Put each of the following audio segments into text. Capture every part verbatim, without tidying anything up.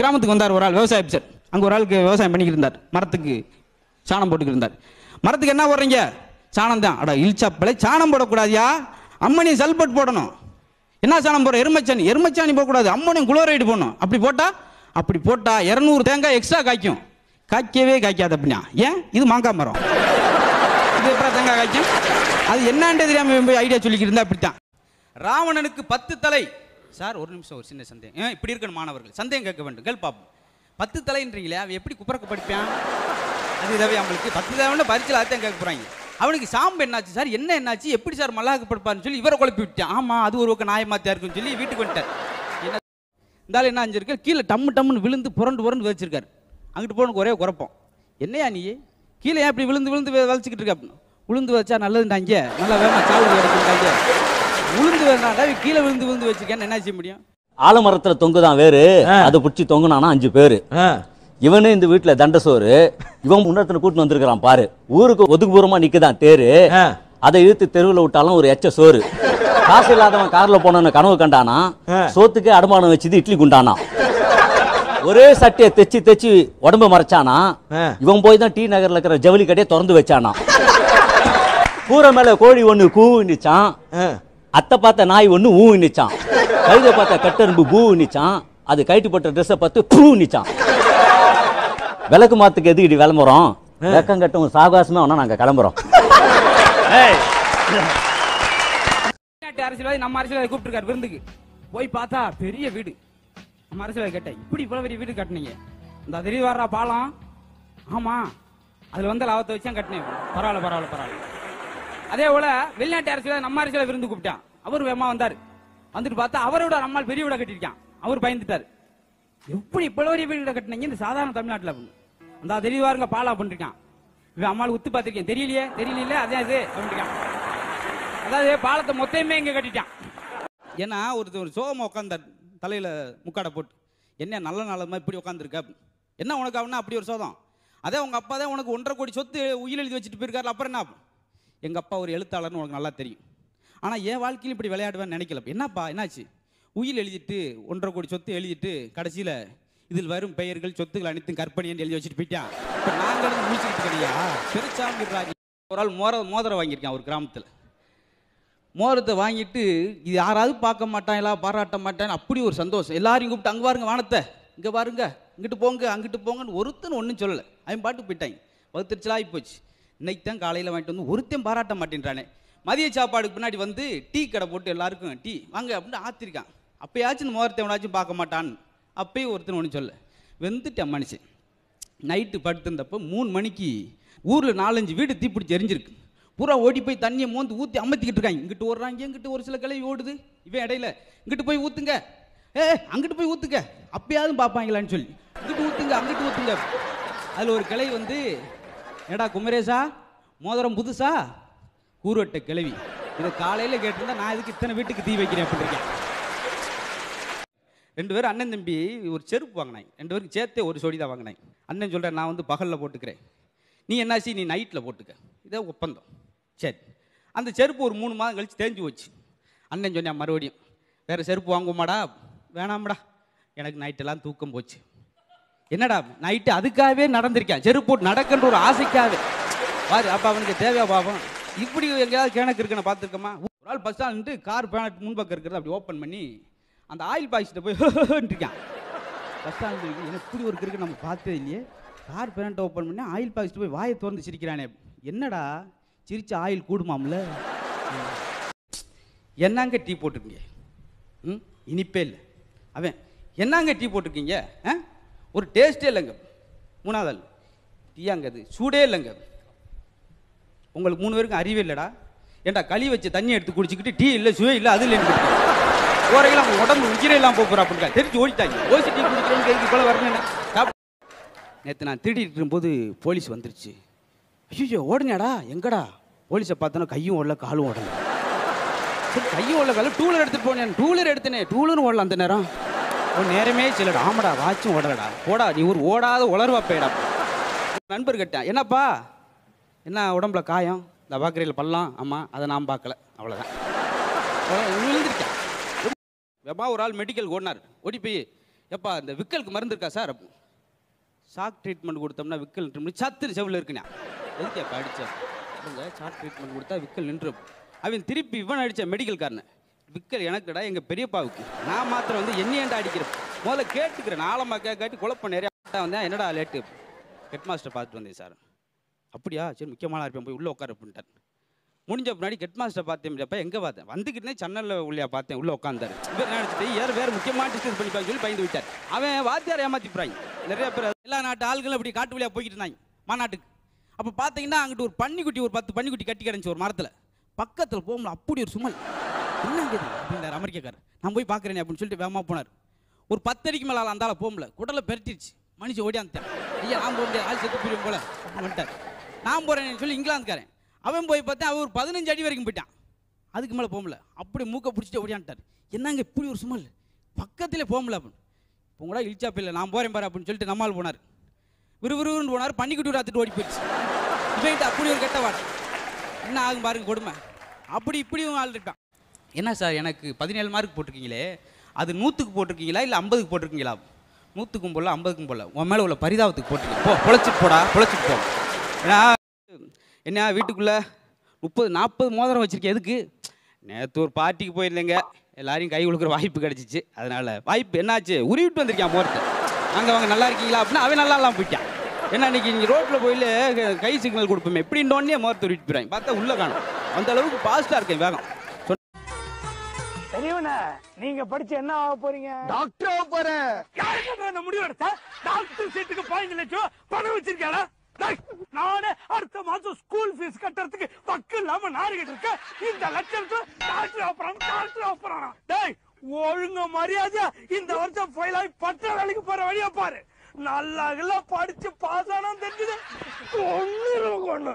கிராமத்துக்கு வந்தார் ஒரு ஆள் விவசாய ஆஃபீஸர். அங்கே ஒரு ஆளுக்கு விவசாயம் பண்ணிக்கிட்டு இருந்தார். மரத்துக்கு சாணம் போட்டுக்கிட்டு இருந்தார். மரத்துக்கு என்ன போடுறீங்க? சாணம் தான். அடா இழிச்சாப்பலை சாணம் போடக்கூடாதியா, அம்மனியம் சல்பேட் போடணும். என்ன சாணம் போடுற? எருமச்சாணி. எருமச்சாணி போடக்கூடாது, அம்மனியம் குளோரைடு போடணும். அப்படி போட்டா அப்படி போட்டா இரநூறு தேங்காய் எக்ஸ்ட்ரா காய்க்கும். காய்க்கவே காய்க்காது அப்படின்னா ஏன்? இது மாங்காய் மரம், இது எப்படி தேங்காய் காய்க்கும்? அது என்னன்னு தெரியாம ஐடியா சொல்லிக்கிட்டு இருந்தா அப்படித்தான். ராவணனுக்கு பத்து தலை. சார் ஒரு நிமிஷம், ஒரு சின்ன சந்தேகம். ஏன் இப்படி இருக்கணும் மாணவர்கள்? சந்தேகம் கேட்க வேண்டும், கேள் பாப்போம். பத்து தலைன்றீங்களே, அவன் எப்படி குப்பரக்க படிப்பான்? அது தேவை அவங்களுக்கு. பத்து தேவைன்னு பரிச்சில் அதைத்தான் கேட்க போகிறாங்க. அவனுக்கு சாம்பு என்னாச்சு சார், என்ன என்னாச்சு, எப்படி சார் மல்லாக்க படுப்பான்னு சொல்லி இவரை குழப்பி விட்டான். ஆமாம், அது ஒரு பக்கம் நாயமாத்தியா இருக்குன்னு சொல்லி வீட்டுக்கு வந்துட்டார். என்ன இருந்தாலும் என்ன அஞ்சிருக்காரு, கீழே டம்மு டம்முன்னு விழுந்து புரண்டு புரண்டு வச்சிருக்காரு. அங்கிட்டு போனக்கு ஒரே குழப்பம். என்னையா நீ கீழே ஏன் இப்படி விழுந்து விழுந்து வலிச்சுக்கிட்டு இருக்க? அப்படின்னு விழுந்து வச்சா நல்லதுண்டாங்க, நல்லா வேமா சாவு கிடைக்குண்டாங்க. விழுந்து வேண்டாண்டா கீழே விழுந்து விழுந்து வச்சிருக்கேன்னு என்ன செய்ய முடியும்? ஆலமரத்துல தொங்குதான் வேறு, அதை பிடிச்சி தொங்குனானா அஞ்சு பேரு. இவனு இந்த வீட்டுல தண்டசோறு, இவன் முன்னத்துல கூட்டு வந்திருக்கிறான் பாரு. ஊருக்கு ஒதுக்குபூரமா நிக்குதான் தேரு, அதை இழுத்து தெருவில் விட்டாலும் ஒரு எச்ச சோறு. காசு இல்லாதவன் கார்ல போன கனவு கண்டானா, சோத்துக்கு அடமானம் வச்சது இட்லி குண்டானா. ஒரே சட்டையை தைச்சு தைச்சு உடம்பு மறைச்சானா, இவன் போய் தான் டி நகர்ல இருக்கிற ஜவுளி கடையை திறந்து வச்சானா. கூரை மேல கோழி ஒண்ணு கூ நிச்சான், அத்தை பார்த்த நாய் ஒண்ணு ஊ நிச்சான், கைதை பார்த்த கட்டெரும்பு பூ நிச்சான், அது கைட்டு போட்ட ட்ரெஸ்ஸை பார்த்து பூ நிச்சான். விளக்கு மாத்துக்கு எது இடி விளம்பரம், வெக்கம் கட்டும் சாகாசமே வேணா நாங்க கிளம்புறோம். அரசியல்வாதி நம்ம அரசியல்வாதி கூப்பிட்டுருக்காரு விருந்துக்கு. போய் பார்த்தா பெரிய வீடு. நம்ம அரசியல்வாதி கேட்டேன், இப்படி இவ்வளவு பெரிய வீடு கட்டினீங்க? இந்த திடீர் வர்ற பாலம். ஆமா, அதுல வந்து லாபத்தை வச்சு கட்டினேன். பரவாயில்ல பரவாயில்ல பரவாயில்ல. அதே போல வெளிநாட்டு அரசியல் நம்ம அரசியல் விருந்து கூப்பிட்டான். அவர் வேமா வந்தாரு. வந்துட்டு பார்த்தா அவரோட நம்மால் பெரிய வீட கட்டிருக்கான். அவர் பயந்துட்டாரு. எப்படி இவ்வளவு பெரிய வீடு கட்டினீங்க இந்த சாதாரண தமிழ்நாட்டுல? அந்த தெரியவாருங்க பாலா பண்ணிருக்கான். இவன் அம்மாள் உத்து பார்த்திருக்கேன், தெரியலையே தெரியல அதே அது அப்படின்ட்டான். அதாவது பாலத்தை மொத்தமே இங்க கட்டிட்டான். ஏன்னா ஒருத்தர் ஒரு சோகமா உட்காந்தார், தலையில முக்காடை போட்டு. என்ன நல்ல நாளமா இப்படி உட்காந்துருக்க? என்ன உனக்கு அவனா அப்படி ஒரு சோதம்? அதே உங்க அப்பா தான் உனக்கு ஒன்றரை கோடி சொத்து உயிர் எழுதி வச்சுட்டு போயிருக்காரு, அப்புறம் என்ன? எங்க அப்பா ஒரு எழுத்தாளர்னு உனக்கு நல்லா தெரியும். ஆனா என் வாழ்க்கையில் இப்படி விளையாடுவேன்னு நினைக்கல. என்னப்பா என்னாச்சு? உயிர் எழுதிட்டு ஒன்றரை கோடி சொத்து எழுதிட்டு கடைசியில இதில் வரும் பெயர்கள் சொத்துக்கள் அனைத்தும் கற்பனை என்று எழுதி வச்சுட்டு போயிட்டான். இப்போ நாங்கள் முடிச்சுக்கிட்டு கிடையா பெருச்சாமிடுறாங்க. ஒரு ஆள் மோர மோதிரம் வாங்கியிருக்கான் ஒரு கிராமத்தில். மோதிரத்தை வாங்கிட்டு இது யாராவது பார்க்க மாட்டாங்களா, பாராட்ட மாட்டாங்க, அப்படி ஒரு சந்தோஷம். எல்லாரையும் கூப்பிட்டு அங்கே பாருங்க வானத்தை, இங்கே பாருங்க, இங்கிட்டு போங்க அங்கிட்டு போங்கன்னு ஒருத்தன் ஒன்றும் சொல்லலை. அவன் பாட்டு போயிட்டாங்க. வகுத்திருச்சலாகி போச்சு. இன்னைக்கு தான் காலையில் வாங்கிட்டு வந்து ஒருத்தன் பாராட்ட மாட்டேன்றானே. மதிய சாப்பாடுக்கு பின்னாடி வந்து டீ கடை போட்டு எல்லாருக்கும் டீ வாங்க அப்படின்னு ஆத்திருக்கான். அப்பயாச்சும் இந்த மோதிரத்தை எவனாச்சும் பார்க்க மாட்டான்னு அப்பயும் ஒருத்தன் ஒன்று சொல்ல வெந்துட்டேன் மனுஷன். நைட்டு படுத்திருந்தப்போ மூணு மணிக்கு ஊரில் நாலஞ்சு வீடு தீப்பிடிச்சு எரிஞ்சிருக்கு. பூரா ஓடி போய் தண்ணியை மோந்து ஊற்றி அமர்த்திக்கிட்டு இருக்காங்க. இங்கிட்டு ஓடுறாங்க, இங்கிட்டு ஒரு சில கிளவி ஓடுது. இவன் இடையில இங்கிட்டு போய் ஊற்றுங்க, ஏ அங்கிட்டு போய் ஊற்றுங்க, அப்பயாவது பார்ப்பாங்களான்னு சொல்லி இங்கிட்டு ஊற்றுங்க அங்கிட்டு ஊற்றுங்க. அதில் ஒரு கிளவி வந்து, ஏடா குமரேசா மோதிரம் புதுசா? கூறுவட்ட கிளவி. இதை காலையில் கேட்டிருந்தா நான் இதுக்கு இத்தனை வீட்டுக்கு தீ வைக்கிறேன் அப்படின்னு இருக்கேன். ரெண்டு பேரும் அண்ணன் தம்பி ஒரு செருப்பு வாங்கினாங்க. ரெண்டு பேருக்கு சேர்த்தே ஒரு சொடி தான் வாங்கினாங்க. அண்ணன் சொல்கிறேன், நான் வந்து பகலில் போட்டுக்கிறேன், நீ என்னாச்சு நீ நைட்டில் போட்டுக்க, இதே ஒப்பந்தம். சரி. அந்த செருப்பு ஒரு மூணு மாதம் கழிச்சு தேஞ்சு போச்சு. அண்ணன் சொன்னேன் மறுபடியும், வேறு செருப்பு வாங்குவோமாடா? வேணாம்டா, எனக்கு நைட்டெல்லாம் தூக்கம் போச்சு. என்னடா நைட்டு அதுக்காகவே நடந்திருக்கேன், செருப்பு போட்டு நடக்கின்ற ஒரு ஆசைக்காகவே பாரு. அப்போ அவனுக்கு தேவையா பாவம்? இப்படி எங்கேயாவது கிணக்கு இருக்குன்னு பார்த்துருக்கோமா? ஒரு ஆள் பஸ் ஸ்டாண்ட் கார் பேனட் முன்பக்கம் இருக்கிறது அப்படி ஓப்பன் பண்ணி அந்த ஆயில் பாய்ச்சிட்ட போய் இருக்கான். பஸ் ஸ்டாண்டு எனக்கு இப்படி ஒரு இருக்கு நம்ம பார்த்ததே இல்லையே. கார் பேனட்டை ஓப்பன் பண்ணி ஆயில் பாய்ச்சிட்டு போய் வாயை திறந்து சிரிக்கிறானே. என்னடா சிரிச்ச ஆயில் கூடுமாம்ல? என்னங்க டீ போட்டிருக்கீங்க? ம் இனிப்பே இல்லை. அவன் என்னங்க டீ போட்டிருக்கீங்க? ஆ ஒரு டேஸ்ட்டே இல்லைங்க. மூணாவது ஆள் டீயாங்க அது சூடே இல்லைங்க. உங்களுக்கு மூணு பேருக்கும் அறிவே இல்லைடா. ஏன்டா களி வச்சு தண்ணி எடுத்து குடிச்சிக்கிட்டு டீ இல்லை சுவே இல்லை அது இல்லைன்னு போறீங்களா? உடம்பு உயிரெல்லாம் போகிறா அப்படின்க்கா தெரிஞ்சு ஓடிட்டாங்க. ஓசி டீ குடிக்கிறேன்னு கேட்க போல வரணும். நேற்று நான் திருடிட்டு இருக்கும்போது போலீஸ் வந்துருச்சு. ஐயோ ஓடுனாடா, எங்கடா? போலீஸை பார்த்தோன்னா கையும் ஓடல காலும் ஓடல. சரி கையும் ஓடல காலும் டூலர் எடுத்துட்டு போனேன். டூலர் எடுத்தனே டூலரும் ஓடல அந்த நேரம். ஒரு நேரமே சிலடா. ஆமாடா வாட்சும் ஓடலடா. போடா நீ ஒரு ஓடாத உளர்வா போயிடா. நண்பர் கேட்டேன், என்னப்பா என்ன உடம்புல காயம்? இந்த பார்க்குறையில் பல்லாம். ஆமாம் அதை நான் பார்க்கல, அவ்வளோதான். விழுந்துருக்கேன். வெப்பா ஒரு ஆள் மெடிக்கல் ஓடினார். ஓடி போய் எப்பா இந்த விக்கலுக்கு மருந்து இருக்கா சார்? ஷாக் ட்ரீட்மெண்ட் கொடுத்தோம்னா விக்கல் சத்து செவில் இருக்குண்ணா. எதுக்கு எப்போ அடித்தேன் அவங்க ஷாக் ட்ரீட்மெண்ட் கொடுத்தா விக்கல் நின்று. அவன் திருப்பி இவன் அடித்த மெடிக்கல்காரனை, விக்கல் எனக்குடா எங்கள் பெரியப்பாவுக்கு, நான் மாத்திரம் வந்து என்னையண்டா அடிக்கிறேன். முதல்ல கேட்டுக்கிறேன், நாளமாக கே கேட்டு குழப்பம் நிறையா வந்தேன். என்னடா லேட்டு? ஹெட் மாஸ்டர் பார்த்துட்டு வந்தேன் சார். அப்படியா, சரி முக்கியமான இருப்பேன், போய் உள்ளே உட்கார அப்படின்ட்டார். முடிஞ்ச முன்னாடி ஹெட் மாஸ்டர் பார்த்தேன். அப்போ எங்கே பார்த்தேன்? வந்துக்கிட்டே சன்னலில் உள்ளே பார்த்தேன், உள்ளே உட்காந்தாரு. இவர் நினச்சிட்டு யார் வேறு முக்கியமான டிஸ்கஸ் பண்ணிப்பாங்க சொல்லி பயந்து விட்டார். அவன் வாத்தியார் ஏமாற்றிப்பாங்க நிறைய பேர். எல்லா நாட்டு ஆள்களும் அப்படி காட்டு வழியாக போய்கிட்டு இருந்தாங்க மாநாட்டுக்கு. அப்போ பார்த்தீங்கன்னா அங்கிட்டு ஒரு பன்னிக்குட்டி, ஒரு பத்து பன்னிக்குட்டி கட்டி கிடந்துச்சு ஒரு மரத்தில். பக்கத்தில் போகும்போது அப்படி ஒரு சுமல் என்னங்குது அப்படின்னாரு அமெரிக்காக்கார். நான் போய் பார்க்குறேன் அப்படின்னு சொல்லிட்டு வேகமாக போனார். ஒரு பத்தடிக்கு மேலே அந்த ஆளை போகல, குடலை பெருட்டிடுச்சு. மனுஷன் ஓடியாந்துட்டேன். ஐயா நான் போக முடியாது, ஆள் செத்து போயிடும் போல அப்படின்னு வந்துட்டார். நான் போகிறேன்னு சொல்லி இங்கிலாந்துக்காரன். அவன் போய் பார்த்தேன், அவன் ஒரு பதினஞ்சு அடி வரைக்கும் போயிட்டான். அதுக்கு மேலே போகல, அப்படி மூக்கை பிடிச்சிட்டு ஓடியான்ட்டார். என்னங்க இப்படி ஒரு சுமல், பக்கத்தில் போகல அப்படின்னு. இப்போ கூட இழிச்சாப்ப இல்லை, நான் போகிறேன் பாரு அப்படின்னு சொல்லிட்டு நம்மால் போனார். விறுவிறுன்னு போனார், பன்னிக்குட்டி ராத்துட்டு ஓடி போயிடுச்சு. இவன்ட்டு அப்படி ஒரு கெட்ட வாடை. என்ன ஆகும் பாருங்க கொடுமை. அப்படி இப்படியும் ஆள் இருக்கான். என்ன சார் எனக்கு பதினேழு மார்க் போட்டிருக்கீங்களே, அது நூற்றுக்கு போட்டிருக்கீங்களா இல்லை ஐம்பதுக்கு போட்டிருக்கீங்களா? நூற்றுக்கும் போடல ஐம்பதுக்கும் போடல, உன் மேலே உள்ள பரிதாபத்துக்கு போட்டிருக்கீங்க. போ பொழைச்சிட்டு போடா, பொழைச்சிட்டு போ. ஏன்னா என்ன வீட்டுக்குள்ளே முப்பது நாற்பது மோதிரம் வச்சுருக்கேன். எதுக்கு? நேற்று ஒரு பார்ட்டிக்கு போயிருந்தேங்க, எல்லாரையும் கை கொடுக்குற வாய்ப்பு கிடச்சிச்சு. அதனால் வாய்ப்பு என்னாச்சு, உருவிட்டு வந்திருக்கான் மோரத்தை. அங்கே அவங்க நல்லா இருக்கீங்களா அப்படின்னா அவன் நல்லா இல்லாமல் போயிட்டான். ஏன்னா இன்றைக்கி நீங்கள் ரோட்டில் போயில கை சிக்னல் கொடுப்போமே, எப்படின்னோடனே மோரத்தை உருவிட்டு போயிடுறாங்க. பார்த்தா உள்ளே காணும். அந்த அளவுக்கு ஃபாஸ்ட்டாக இருக்கேன் வேகம். பெரியவனே, நீங்க படிச்சு என்ன ஆக போறீங்க? டாக்டர் ஆக போறேன். யாருக்கு அந்த முடிவு எடுத்தா? டாக்டர் சீட்டுக்கு பதினஞ்சு லட்சம் பணம் வச்சிருக்கா? நானே அடுத்த மாசம் ஸ்கூல் ஃபீஸ் கட்டுறதுக்கு பக்கம் இல்லாம நாரிக்கிட்டு இருக்கேன். இந்த லட்சத்துக்கு டாக்டர் ஆப்பறான், டாக்டர் ஆப்பறான். டேய் ஒழுங்க மரியாதையா இந்த வருஷம் ஃபெயில் ஆகி பட்ட வேலைக்கு போற வழியா பாரு. நல்லா எல்லாம் படிச்சு பாஸ் ஆனா தெரிஞ்சது ஒண்ணு ஒண்ணு.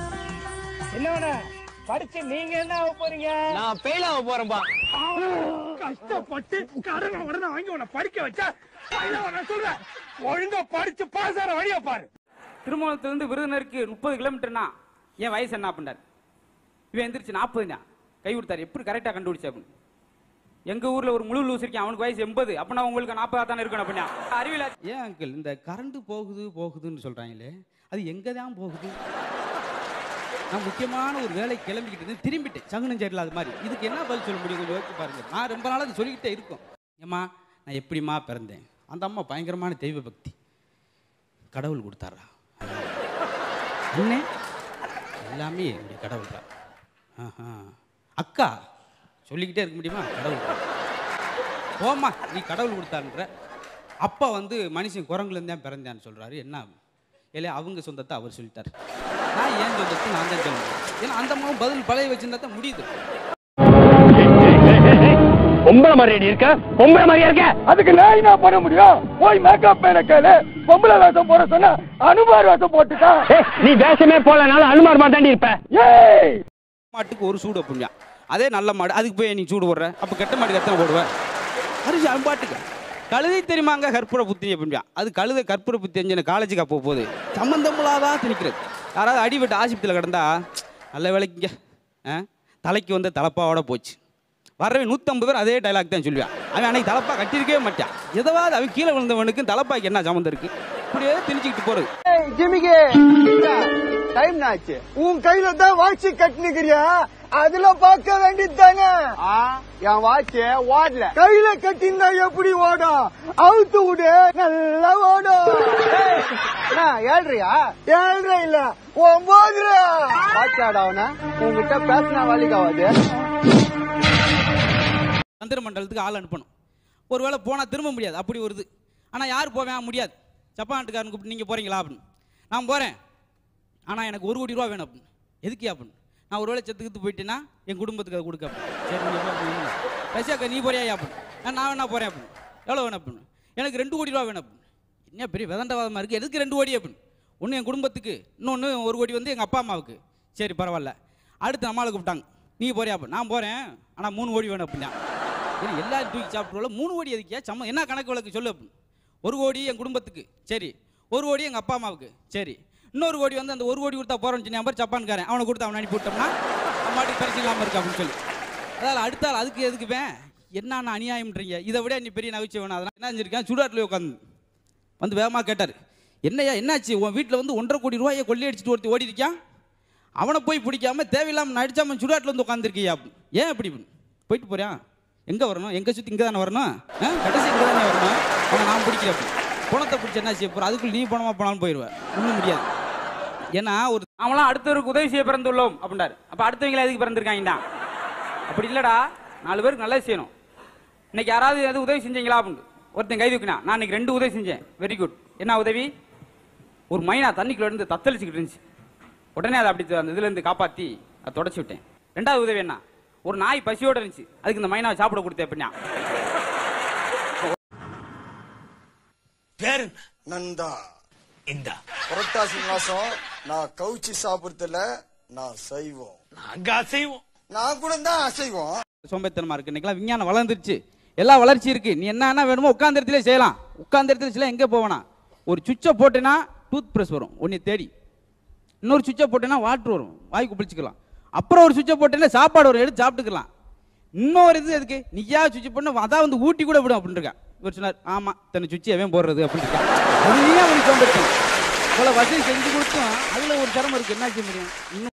என்னவன படிச்சு நீங்க என்ன ஆக போறீங்க? நான் ஃபெயில் ஆக போறேன்பா. கஷ்டப்பட்டு கடனை உடனே வாங்கி உன்னை படிக்க வச்சா சொல்றேன், ஒழுங்கா படிச்சு பாஸ் ஆற வழியா பாரு. திருமணத்திலிருந்து விருதுநருக்கு முப்பது கிலோமீட்டர்னா என் வயசு என்ன அப்படின்றார். இவன் எந்திரிச்சு நாற்பதுண்ணா கை கொடுத்தாரு. எப்படி கரெக்டாக கண்டுபிடிச்சா அப்படின்னு. எங்க ஊர்ல ஒரு முழு லூஸ் இருக்கேன், அவனுக்கு வயசு எண்பது, அப்படின்னா உங்களுக்கு நாற்பதா தானே இருக்கணும் அப்படின்னா அறிவியல. ஏன் அங்கிள் இந்த கரண்ட் போகுது போகுதுன்னு சொல்றாங்களே, அது எங்க தான் போகுது? நான் முக்கியமான ஒரு வேலை கிளம்பிக்கிட்டு இருந்து திரும்பிட்டேன், சகுனஞ்சேரியில். அது மாதிரி இதுக்கு என்ன பதில் சொல்ல முடியும்? கொஞ்சம் யோசிச்சு பாருங்க. நான் ரொம்ப நாளாக அது சொல்லிக்கிட்டே இருக்கோம். ஏம்மா நான் எப்படிம்மா பிறந்தேன்? அந்த அம்மா பயங்கரமான தெய்வ பக்தி, கடவுள் கொடுத்தாரா அண்ணே, எல்லாமே என்னுடைய கடவுள் தான். ஆஹா அக்கா சொல்லிக்கிட்டே இருக்க முடியுமா? கடவுள் போம்மா நீ கடவுள் கொடுத்தான்ற. அப்பா வந்து மனுஷன் குரங்குலேருந்து தான் பிறந்தான்னு சொல்கிறாரு. என்ன இல்லை அவங்க சொந்தத்தை அவர் சொல்லிட்டார், நான் ஏன் சொந்தத்தை நான் தான் சொல்லுவேன். ஏன்னா அந்த அம்மாவும் பதில் பழைய வச்சிருந்தா தான் முடியுது. பொம்பளை மாதிரி இருக்க, பொம்பளை மாதிரியா இருக்க, அதுக்கு நான் என்ன பண்ண முடியும்? போய் மேக்கப் மேல கேளு. பொம்பளை வேஷம் போட சொன்னா அனுமார் வேஷம் போட்டுட்டா. நீ வேஷமே போலனாலும் அனுமார் மாதிரி தாண்டி இருப்ப. ஏய் மாட்டுக்கு ஒரு சூடு அப்படியா, அதே நல்ல மாடு, அதுக்கு போய் நீ சூடு போடுற. அப்போ கெட்ட மாடு கத்தனை போடுவேன். அரிசி அம்பாட்டுக்கு கழுதை தெரியுமாங்க கற்பூர புத்தி அப்படியா, அது கழுதை கற்பூர புத்தி தெரிஞ்சு காலேஜுக்கு அப்போ போகுது சம்மந்தமுள்ளாதான் திணிக்கிறது. யாராவது அடிபட்டு ஆஸ்பத்திரியில் கிடந்தா நல்ல வேலைக்குங்க தலைக்கு வந்து தலப்பாவோட போச்சு. வரவே நூற்றம்பது பேர் அதே டைலாக் தான் சொல்லுவான். அவன் அன்னைக்கு தலப்பா கட்டியிருக்கவே மாட்டான். எதாவது அவன் கீழே விழுந்தவனுக்கு தலப்பாக்கு என்ன சம்மந்தம் இருக்கு? இப்படியே திணிச்சுக்கிட்டு போறது. டைம் ஆச்சு, உன் கையில தான் வாட்சி கட்டினுக்கிறியா? அதுல பார்க்க வேண்டியது தானே. என் வாட்சி ஓடல, கையில கட்டினா எப்படி ஓடும்? அவுத்து விடு, நல்லா ஓடும். ஏழ்றியா? ஏழ்ற இல்ல ஒன்பது வாட்சி ஆடாவனா உங்ககிட்ட பேசினா வேலைக்காவது. சந்திர மண்டலத்துக்கு ஆள் அனுப்பணும். ஒரு வேளை போனால் திரும்ப முடியாது, அப்படி வருது. ஆனால் யார் போவேன்? முடியாது. ஜப்பான் நாட்டுக்காரன் கூப்பிட்டு நீங்கள் போகிறீங்களா அப்படின்னு. நான் போகிறேன், ஆனால் எனக்கு ஒரு கோடி ரூபா வேணும் அப்படின்னு. எதுக்கு அப்படின்னு. நான் ஒரு வேளை செத்துக்கிட்டு போயிட்டேன்னா என் குடும்பத்துக்கு அதை கொடுக்க அப்படின்னு. ரஷ்யாக்கா நீ போறியா அப்படின்னு. நான் வேணா போகிறேன் அப்படின்னு. எவ்வளோ வேணும் அப்படின்னு. எனக்கு ரெண்டு கோடி ரூபா வேணும் அப்படின்னு. என்ன பெரிய விதண்டவாதமாக இருக்குது, எதுக்கு ரெண்டு கோடி அப்படின்னு. ஒன்று என் குடும்பத்துக்கு, இன்னொன்று ஒரு கோடி வந்து எங்கள் அப்பா அம்மாவுக்கு. சரி பரவாயில்ல. அடுத்து நம்மளால் கூப்பிட்டாங்க, நீ போறியா அப்படின்னு. நான் போகிறேன், ஆனால் மூணு கோடி வேணும் அப்படின்னா. சரி எல்லாரும் தூக்கி சாப்பிட்றோம், மூணு கோடி எதுக்கியா? சம்ம என்ன கணக்கு வழக்கு சொல்லு அப்படின்னு. ஒரு கோடி என் குடும்பத்துக்கு, சரி. ஒரு கோடி எங்கள் அப்பா அம்மாவுக்கு, சரி. இன்னொரு கோடி வந்து அந்த ஒரு கோடி கொடுத்தா போகிறோன்னு சொன்ன நம்பர் ஜப்பான்காரன், அவனை கொடுத்து அவனை அனுப்பி விட்டோம்னா அம்மாட்டுக்கு பிரச்சனை இல்லாமல் இருக்கு அப்படின்னு சொல்லி. அதாவது அடுத்தால் அதுக்கு எதுக்குவேன் என்னன்னா அநியாயம்ன்றீங்க, இதை விட நீ பெரிய நகைச்சுவை வேணும். அதெல்லாம் என்ன செஞ்சிருக்கேன், சுடாட்டில் உட்காந்து வந்து வேகமாக கேட்டார், என்னையா என்னாச்சு, உன் வீட்டில் வந்து ஒன்றரை கோடி ரூபாயை கொள்ளையடிச்சிட்டு ஒருத்தி ஓடி இருக்கான், அவனை போய் பிடிக்காம தேவையில்லாமல் நடிச்சாம சுடாட்டில் வந்து உட்காந்துருக்கியா, ஏன் அப்படி போயிட்டு போறியா, எங்கே வரணும், எங்கே சுற்றி இங்கே தானே வரணும், கடைசி இங்கே தானே வரணும், அவனை நான் பிடிக்கிறப்ப பணத்தை பிடிச்சி என்ன செய்ய போகிறோம், அதுக்குள்ள நீ பணமாக போனாலும் போயிடுவேன், ஒன்றும் முடியாது. ஏன்னா ஒரு அவங்களாம் அடுத்தவருக்கு உதவி செய்ய பிறந்துள்ளோம் அப்படின்றாரு. அப்போ அடுத்தவங்களா எதுக்கு பிறந்திருக்காங்கடா, அப்படி இல்லைடா, நாலு பேருக்கு நல்லது செய்யணும். இன்னைக்கு யாராவது எது உதவி செஞ்சீங்களா அப்படின்னு ஒருத்தன் கை தூக்கினா, நான் இன்னைக்கு ரெண்டு உதவி செஞ்சேன், வெரி குட். என்ன உதவி, ஒரு மைனா தண்ணிக்குள்ள இருந்து தத்தளிச்சுக்கிட்டு இருந்துச்சு, உடனே அதை அப்படி அந்த இதுல இருந்து காப்பாற்றி அதை தொடச்சி விட்டேன். ரெண்டாவது உதவி என்ன, ஒரு நாய் பசியோட இருந்துச்சு, அதுக்கு இந்த மைனாவை சாப்பிட கொடுத்தேன். அப்படின்னா பேரு நந்தா. இந்த புரட்டாசி மாசம் நான் கவுச்சி சாப்பிடுறதுல நான் செய்வோம், நாங்க அசைவோம், நான் கூட தான் அசைவோம். சோம்பேத்தனமா இருக்கு. இன்னைக்கெல்லாம் விஞ்ஞானம் வளர்ந்துருச்சு, எல்லா வளர்ச்சி இருக்கு. நீ என்ன வேணுமோ உட்கார்ந்த இடத்துல செய்யலாம். உட்கார்ந்த இடத்துல செய்யலாம், எங்கே போவேனா, ஒரு சுவிட்சை போட்டேன்னா டூத் பிரஷ் வரும் உன்னை தேடி, இன்னொரு சுவிட்சை போட்டேன்னா வாட்டர் வரும் வாய்க்கு பிடிச்சிக்கலாம், அப்புறம் ஒரு சுவிட்சை போட்டேன்னா சாப்பாடு ஒரு எடுத்து சாப்பிட்டுக்கலாம். இன்னொரு இது எதுக்கு, நீயா சுவிட்ச் பண்ண அதான் வந்து ஊட்டி கூட விடும் அப்படின்னு இருக்கா. இவர் சொன்னார், ஆமா தன்னை சுவிட்ச் எவன் போடுறது அப்படின்னு இருக்கா. அது நீ அவனுக்கு சோம்பேறி, இவ்வளவு வசதி செஞ்சு கொடுத்தும் அதுல ஒரு சிரமம் இருக்கு, என்ன செய்ய முடியும்.